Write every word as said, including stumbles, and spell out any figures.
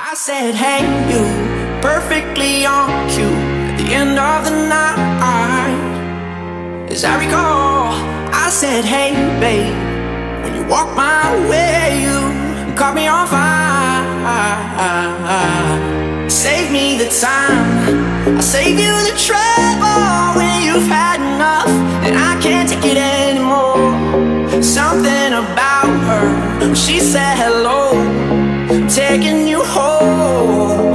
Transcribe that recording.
I said, hey, you, perfectly on cue at the end of the night. As I recall, I said, hey, babe, when you walked my way, you caught me on fire. Save me the time, I'll save you the trouble when you've had enough and I can't take it anymore. Something about her, when she said hello, taking you home.